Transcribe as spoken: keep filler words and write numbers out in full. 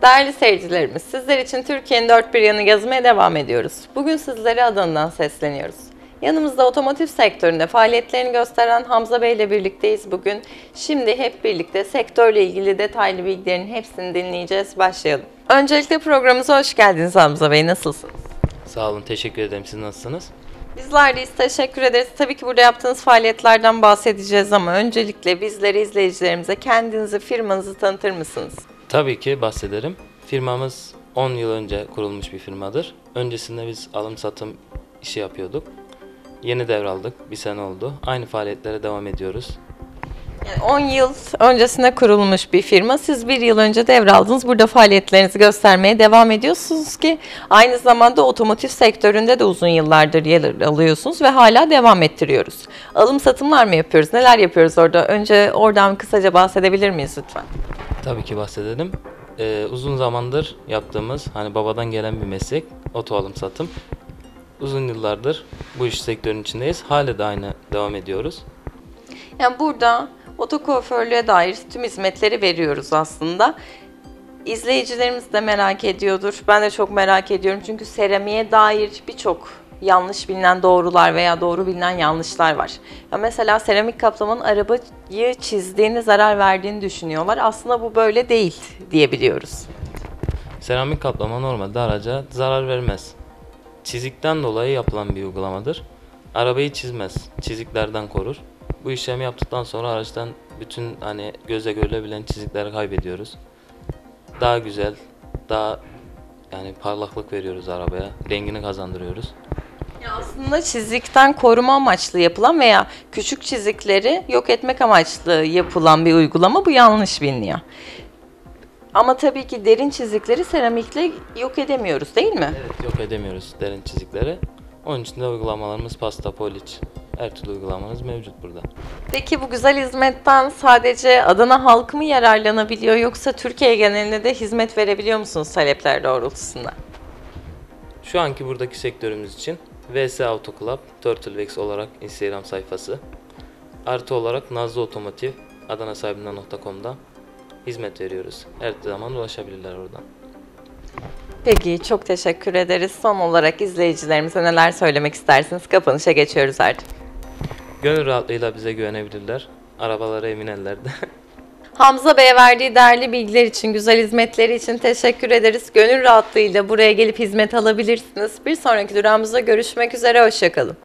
Değerli seyircilerimiz, sizler için Türkiye'nin dört bir yanı gezmeye devam ediyoruz. Bugün sizlere Adana'dan sesleniyoruz. Yanımızda otomotiv sektöründe faaliyetlerini gösteren Hamza Bey ile birlikteyiz bugün. Şimdi hep birlikte sektörle ilgili detaylı bilgilerin hepsini dinleyeceğiz. Başlayalım. Öncelikle programımıza hoş geldiniz Hamza Bey. Nasılsınız? Sağ olun, teşekkür ederim. Siz nasılsınız? Bizler deyiz, teşekkür ederiz. Tabii ki burada yaptığınız faaliyetlerden bahsedeceğiz ama öncelikle bizleri, izleyicilerimize kendinizi, firmanızı tanıtır mısınız? Tabii ki bahsederim. Firmamız on yıl önce kurulmuş bir firmadır. Öncesinde biz alım satım işi yapıyorduk. Yeni devraldık, bir sene oldu. Aynı faaliyetlere devam ediyoruz. Yani on yıl öncesinde kurulmuş bir firma. Siz bir yıl önce devraldınız. Burada faaliyetlerinizi göstermeye devam ediyorsunuz ki aynı zamanda otomotiv sektöründe de uzun yıllardır yer alıyorsunuz ve hala devam ettiriyoruz. Alım satımlar mı yapıyoruz? Neler yapıyoruz orada? Önce oradan kısaca bahsedebilir miyiz lütfen? Tabii ki bahsedelim. Ee, uzun zamandır yaptığımız, hani babadan gelen bir meslek, oto alım satım. Uzun yıllardır bu iş sektörünün içindeyiz. Hala da aynı devam ediyoruz. Yani burada oto kuaförlüğe dair tüm hizmetleri veriyoruz aslında. İzleyicilerimiz de merak ediyordur. Ben de çok merak ediyorum çünkü seramiğe dair birçok yanlış bilinen doğrular veya doğru bilinen yanlışlar var. Ya mesela seramik kaplamanın arabayı çizdiğini, zarar verdiğini düşünüyorlar. Aslında bu böyle değil diyebiliyoruz. Seramik kaplama normalde araca zarar vermez. Çizikten dolayı yapılan bir uygulamadır. Arabayı çizmez, çiziklerden korur. Bu işlemi yaptıktan sonra araçtan bütün hani göze görülebilen çizikleri kaybediyoruz. Daha güzel, daha yani parlaklık veriyoruz arabaya, rengini kazandırıyoruz. Ya aslında çizikten koruma amaçlı yapılan veya küçük çizikleri yok etmek amaçlı yapılan bir uygulama, bu yanlış biliniyor. Ama tabii ki derin çizikleri seramikle yok edemiyoruz değil mi? Evet, yok edemiyoruz derin çizikleri. Onun için de uygulamalarımız pasta, poliç, her türlü uygulamamız mevcut burada. Peki bu güzel hizmetten sadece Adana halkı mı yararlanabiliyor yoksa Türkiye genelinde de hizmet verebiliyor musunuz talepler doğrultusunda? Şu anki buradaki sektörümüz için V S Auto Club, Turtlewex olarak Instagram sayfası, artı olarak Nazlı Otomotiv, adana sahibinden nokta com'da hizmet veriyoruz. Her zaman ulaşabilirler oradan. Peki, çok teşekkür ederiz. Son olarak izleyicilerimize neler söylemek istersiniz? Kapanışa geçiyoruz artık. Gönül rahatlığıyla bize güvenebilirler. Arabaları emin ellerde. Hamza Bey'e verdiği değerli bilgiler için, güzel hizmetleri için teşekkür ederiz. Gönül rahatlığıyla buraya gelip hizmet alabilirsiniz. Bir sonraki durağımızda görüşmek üzere, hoşça kalın.